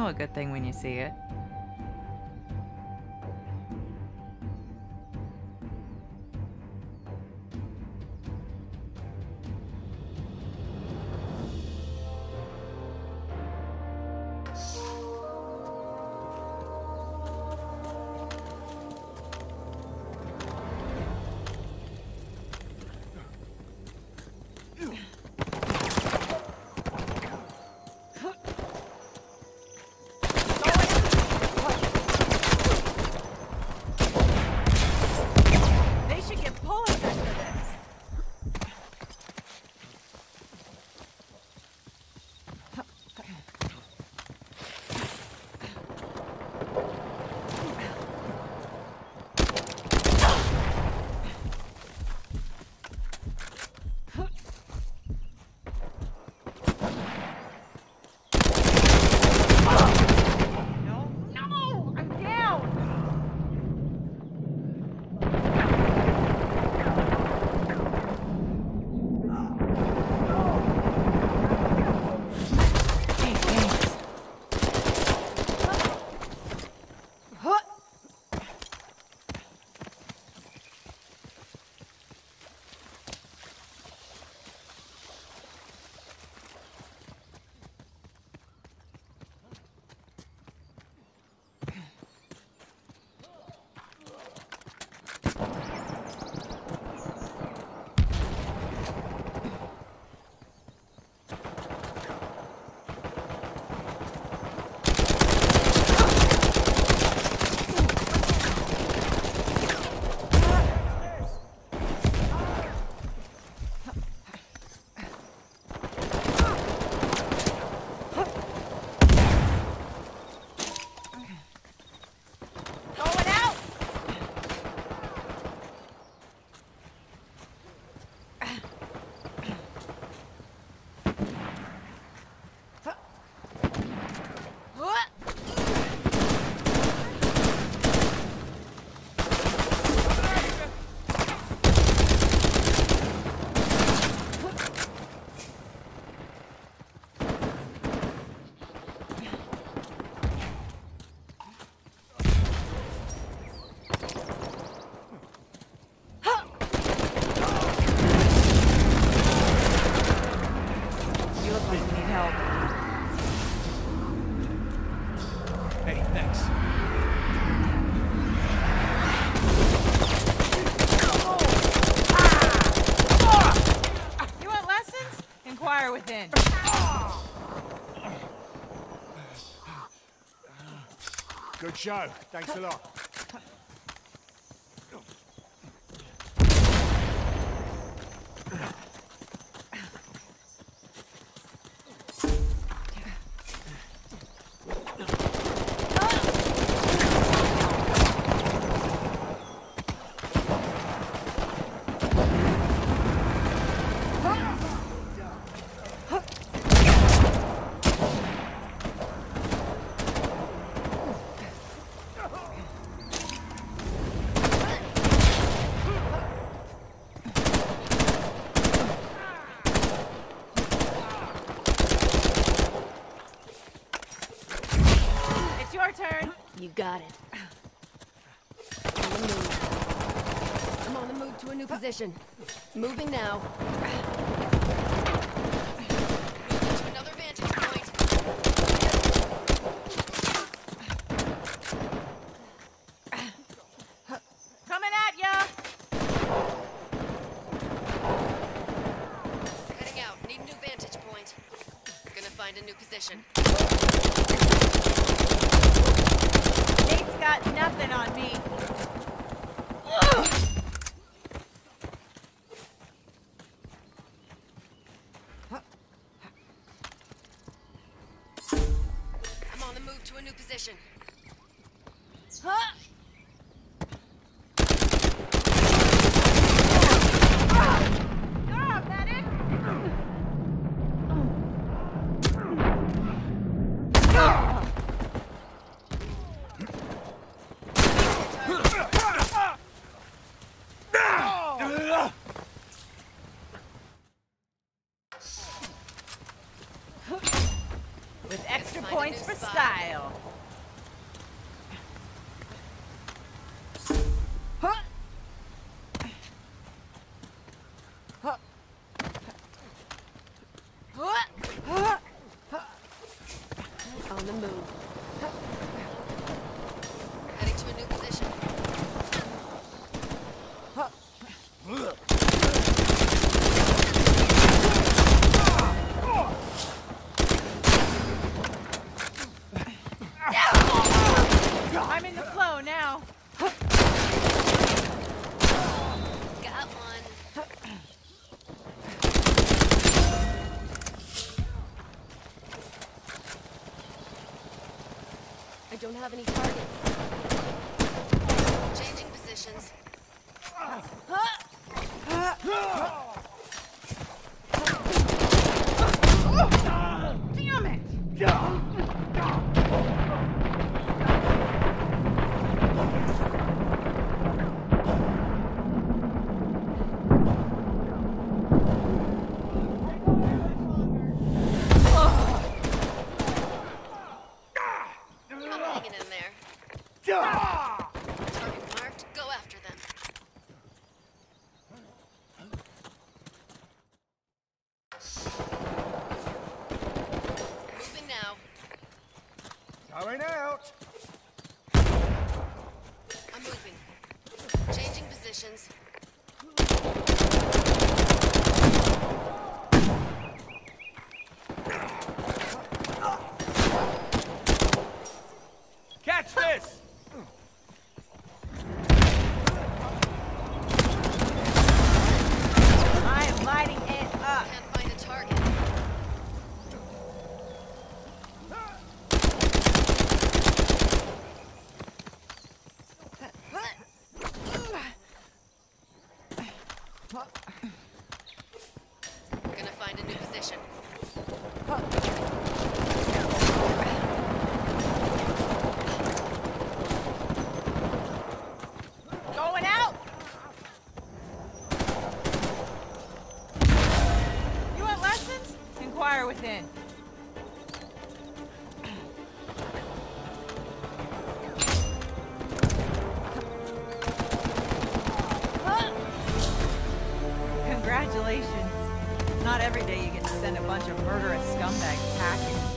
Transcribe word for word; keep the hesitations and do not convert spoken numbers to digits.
know a good thing when you see it. Within. Good show. Thanks a lot. You got it. On the move. I'm on the move to a new position. Moving now. To another vantage point. Coming at ya! Heading out. Need a new vantage point. Gonna find a new position. Nate's got nothing on me. Ugh. I'm on the move to a new position. Huh? With extra points for style. now. Got one. I don't have any targets. Changing positions. Damn it! I'm hanging in there. Target marked. Go after them. Moving now. Going out. I'm moving. Changing positions. Catch this! I am lighting it up. Can't find a target. Gonna find a new position. Going out. You want lessons? Inquire within. Congratulations. It's not every day you get to send a bunch of murderous scumbags packing.